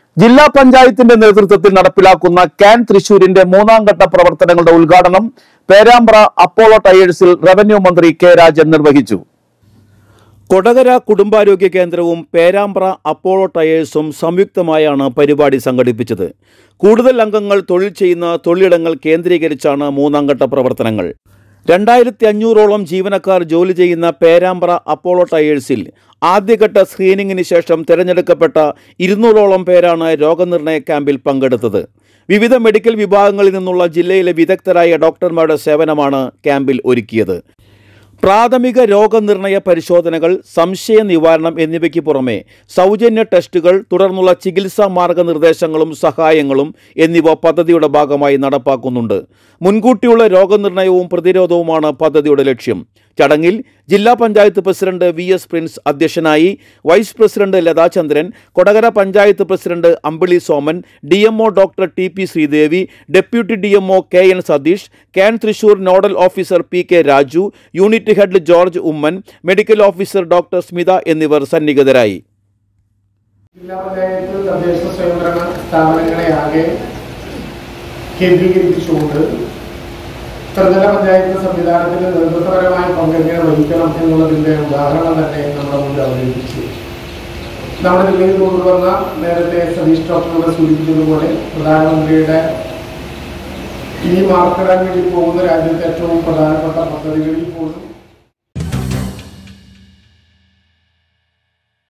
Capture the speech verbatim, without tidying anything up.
ജില്ലാ പഞ്ചായത്തിന്റെ നേതൃത്വത്തിൽ നടപ്പിലാക്കുന്ന ക്യാൻ തൃശൂരിന്റെ മൂന്നാം ഘട്ട പ്രവർത്തനങ്ങളുടെ ഉദ്ഘാടനം പേരാമ്പ്ര അപ്പോളോ ടയേഴ്സിൽ റവന്യൂ മന്ത്രി കെ രാജൻ നിർവഹിച്ചു. കൊടകര കുടുംബാരോഗ്യ കേന്ദ്രവും പേരാമ്പ്ര അപ്പോളോ ടയേഴ്സും സംയുക്തമായാണ് പരിപാടി സംഘടിപ്പിച്ചത്. കൂടുതൽ അംഗങ്ങൾ തൊഴിൽ ചെയ്യുന്ന തൊഴിലിടങ്ങൾ കേന്ദ്രീകരിച്ചാണ് മൂന്നാം ഘട്ട പ്രവർത്തനങ്ങൾ. രണ്ടായിരത്തി അഞ്ഞൂറോളം ജീവനക്കാർ ജോലി ചെയ്യുന്ന പേരാമ്പ്ര അപ്പോളോ ടയേഴ്സിൽ ആദ്യഘട്ട സ്ക്രീനിങ്ങിന് ശേഷം തിരഞ്ഞെടുക്കപ്പെട്ട ഇരുന്നൂറോളം പേരാണ് രോഗനിർണയ ക്യാമ്പിൽ പങ്കെടുത്തത്. വിവിധ മെഡിക്കൽ വിഭാഗങ്ങളിൽ നിന്നുള്ള ജില്ലയിലെ വിദഗ്ധരായ ഡോക്ടർമാരുടെ സേവനമാണ് ക്യാമ്പിൽ ഒരുക്കിയത്. പ്രാഥമിക രോഗനിർണയ പരിശോധനകൾ, സംശയ നിവാരണം എന്നിവയ്ക്ക് പുറമെ സൗജന്യ ടെസ്റ്റുകൾ, തുടർന്നുള്ള ചികിത്സാ മാർഗനിർദ്ദേശങ്ങളും സഹായങ്ങളും എന്നിവ പദ്ധതിയുടെ ഭാഗമായി നടപ്പാക്കുന്നുണ്ട്. മുൻകൂട്ടിയുള്ള രോഗനിർണയവും പ്രതിരോധവുമാണ് പദ്ധതിയുടെ ലക്ഷ്യം. ചടങ്ങിൽ ജില്ലാ panchayat president V S Prince അധ്യക്ഷനായി. Vice president Lathachandran, Kodakara panchayat president Ambili Soman, D M O doctor T P Sreedevi, deputy D M O K N Satheesh, CAN Thrissur nodal officer P K Raju, unit head George Oommen, medical officer doctor Smitha എന്നിവർ സന്നിഹിതരായി. ജില്ലാ പഞ്ചായത്ത് തദ്ദേശ സ്വയംഭരണ സ്ഥാപനങ്ങളെ ആകെ കേന്ദ്രീകരിച്ചുകൊണ്ട് ത്രിതല പഞ്ചായത്ത് സംവിധാനത്തിന് നേതൃത്വപരമായ പങ്കെങ്ങനെ വഹിക്കണം എന്നുള്ളതിൻ്റെ ഉദാഹരണം തന്നെ നമ്മുടെ മുന്നിൽ അവതരിപ്പിച്ചു. നമ്മുടെ ജില്ലയിൽ കൊണ്ടുവന്ന നേരത്തെ സതീഷ് ഡോക്ടറുടെ സൂചിപ്പിച്ചതുപോലെ പ്രധാനമന്ത്രിയുടെ ഇനി മാർക്കിടാൻ വേണ്ടി പോകുന്ന രാജ്യത്തെ ഏറ്റവും പ്രധാനപ്പെട്ട പദ്ധതികളിൽ പോലും